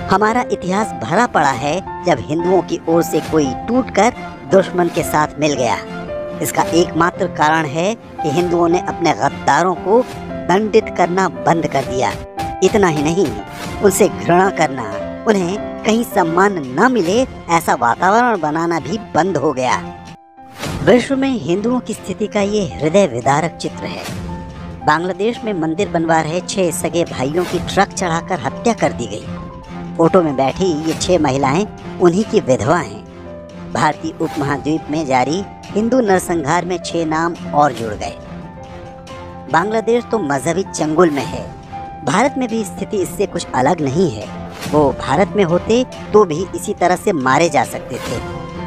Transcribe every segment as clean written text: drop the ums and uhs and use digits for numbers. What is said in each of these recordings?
हमारा इतिहास भरा पड़ा है जब हिंदुओं की ओर से कोई टूटकर दुश्मन के साथ मिल गया। इसका एकमात्र कारण है कि हिंदुओं ने अपने गद्दारों को दंडित करना बंद कर दिया। इतना ही नहीं, उनसे घृणा करना, उन्हें कहीं सम्मान न मिले ऐसा वातावरण बनाना भी बंद हो गया। विश्व में हिंदुओं की स्थिति का ये हृदय विदारक चित्र है। बांग्लादेश में मंदिर बनवा रहे 6 सगे भाइयों की ट्रक चढ़ाकर हत्या कर दी गई। ऑटो में बैठी ये 6 महिलाएं उन्हीं की विधवा हैं। भारतीय उपमहाद्वीप में जारी हिंदू नरसंहार में 6 नाम और जुड़ गए। बांग्लादेश तो मजहबी चंगुल में है। भारत में भी स्थिति इससे कुछ अलग नहीं है। वो भारत में होते तो भी इसी तरह से मारे जा सकते थे।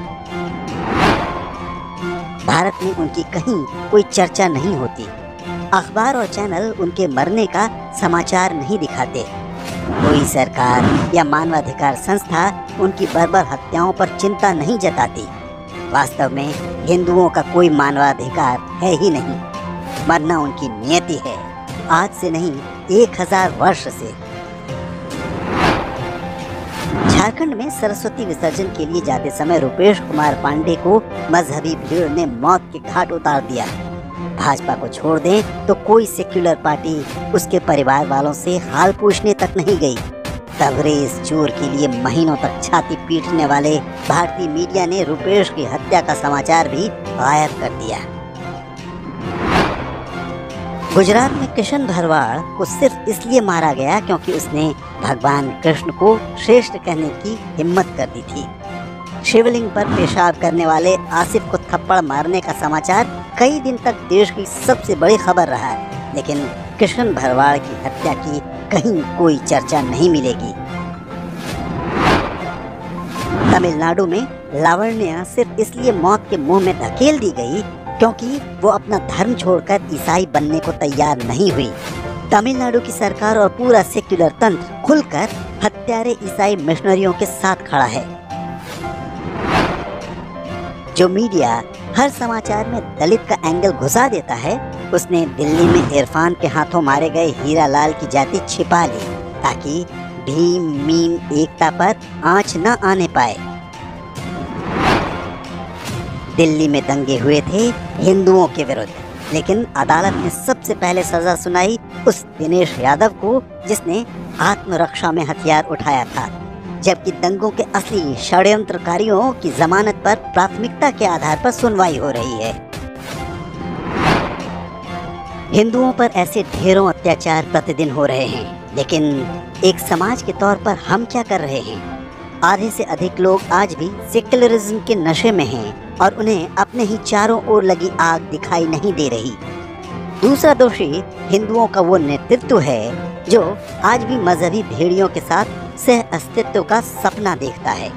भारत में उनकी कहीं कोई चर्चा नहीं होती। अखबार और चैनल उनके मरने का समाचार नहीं दिखाते। कोई सरकार या मानवाधिकार संस्था उनकी बर्बर हत्याओं पर चिंता नहीं जताती। वास्तव में हिंदुओं का कोई मानवाधिकार है ही नहीं। मरना उनकी नियति है, आज से नहीं 1000 वर्ष से। झारखंड में सरस्वती विसर्जन के लिए जाते समय रुपेश कुमार पांडे को मजहबी भीड़ ने मौत के घाट उतार दिया। भाजपा को छोड़ दें तो कोई सेक्युलर पार्टी उसके परिवार वालों से हाल पूछने तक नहीं गई। तगड़े इस चोर के लिए महीनों तक छाती पीटने वाले भारतीय मीडिया ने रुपेश की हत्या का समाचार भी गायब कर दिया। गुजरात में किशन भरवाड़ को सिर्फ इसलिए मारा गया क्योंकि उसने भगवान कृष्ण को श्रेष्ठ कहने की हिम्मत कर दी थी। शिवलिंग पर पेशाब करने वाले आसिफ को थप्पड़ मारने का समाचार कई दिन तक देश की सबसे बड़ी खबर रहा, लेकिन किशन भरवाड़ की हत्या की कहीं कोई चर्चा नहीं मिलेगी। तमिलनाडु में लावण्या सिर्फ इसलिए मौत के मुंह में धकेल दी गई क्योंकि वो अपना धर्म छोड़कर ईसाई बनने को तैयार नहीं हुई। तमिलनाडु की सरकार और पूरा सेक्युलर तंत्र खुलकर हत्यारे ईसाई मिशनरियों के साथ खड़ा है। जो मीडिया हर समाचार में दलित का एंगल घुसा देता है, उसने दिल्ली में इरफान के हाथों मारे गए हीरा लाल की जाति छिपा ली ताकि भीम मीम एकता पर आंच न आने पाए। दिल्ली में दंगे हुए थे हिंदुओं के विरुद्ध, लेकिन अदालत ने सबसे पहले सजा सुनाई उस दिनेश यादव को जिसने आत्मरक्षा में हथियार उठाया था, जबकि दंगों के असली षड्यंत्रकारियों की जमानत पर प्राथमिकता के आधार पर सुनवाई हो रही है। हिंदुओं पर ऐसे ढेरों अत्याचार प्रतिदिन हो रहे हैं, लेकिन एक समाज के तौर पर हम क्या कर रहे हैं? आधे से अधिक लोग आज भी सेक्युलरिज्म के नशे में हैं और उन्हें अपने ही चारों ओर लगी आग दिखाई नहीं दे रही। दूसरा दोषी हिंदुओं का वो नेतृत्व है जो आज भी मजहबी भेड़ियों के साथ सह अस्तित्व का सपना देखता है।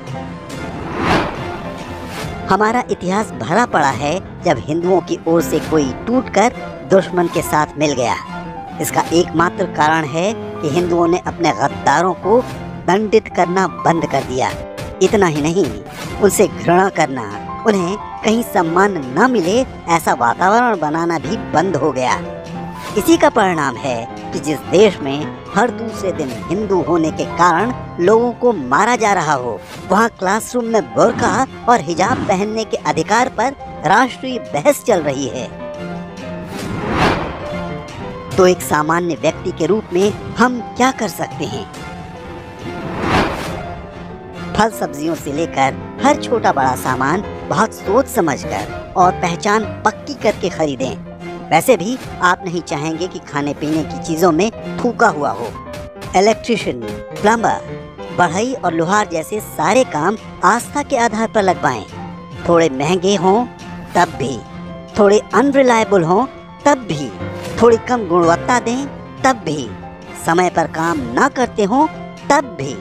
हमारा इतिहास भरा पड़ा है जब हिंदुओं की ओर से कोई टूटकर दुश्मन के साथ मिल गया। इसका एकमात्र कारण है कि हिंदुओं ने अपने गद्दारों को दंडित करना बंद कर दिया। इतना ही नहीं, उनसे घृणा करना, उन्हें कहीं सम्मान न मिले ऐसा वातावरण बनाना भी बंद हो गया। इसी का परिणाम है कि जिस देश में हर दूसरे दिन हिंदू होने के कारण लोगों को मारा जा रहा हो, वहाँ क्लासरूम में बुर्का और हिजाब पहनने के अधिकार पर राष्ट्रीय बहस चल रही है। तो एक सामान्य व्यक्ति के रूप में हम क्या कर सकते हैं? फल सब्जियों से लेकर हर छोटा बड़ा सामान बहुत सोच समझकर और पहचान पक्की करके खरीदें। वैसे भी आप नहीं चाहेंगे कि खाने पीने की चीजों में थूका हुआ हो। इलेक्ट्रिशियन, प्लम्बर, बढ़ई और लोहार जैसे सारे काम आस्था के आधार पर लगवाएं। थोड़े महंगे हों तब भी, थोड़े अनरिलायबल हों तब भी, थोड़ी कम गुणवत्ता दें तब भी, समय पर काम ना करते हों तब भी।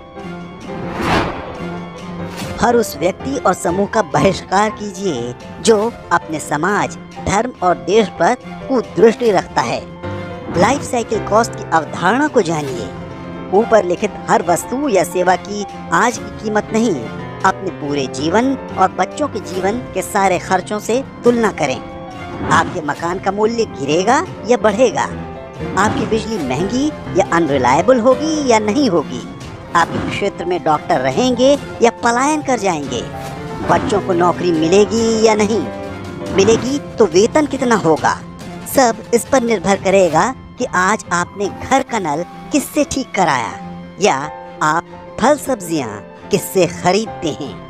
हर उस व्यक्ति और समूह का बहिष्कार कीजिए जो अपने समाज, धर्म और देश पर कुदृष्टि रखता है। लाइफ साइकिल कॉस्ट की अवधारणा को जानिए। ऊपर लिखित हर वस्तु या सेवा की आज की कीमत नहीं, अपने पूरे जीवन और बच्चों के जीवन के सारे खर्चों से तुलना करें। आपके मकान का मूल्य गिरेगा या बढ़ेगा? आपकी बिजली महंगी या अनरिलायबल होगी या नहीं होगी? आप क्षेत्र में डॉक्टर रहेंगे या पलायन कर जाएंगे? बच्चों को नौकरी मिलेगी या नहीं मिलेगी, तो वेतन कितना होगा? सब इस पर निर्भर करेगा कि आज आपने घर का नल किससे ठीक कराया या आप फल सब्जियां किससे खरीदते हैं।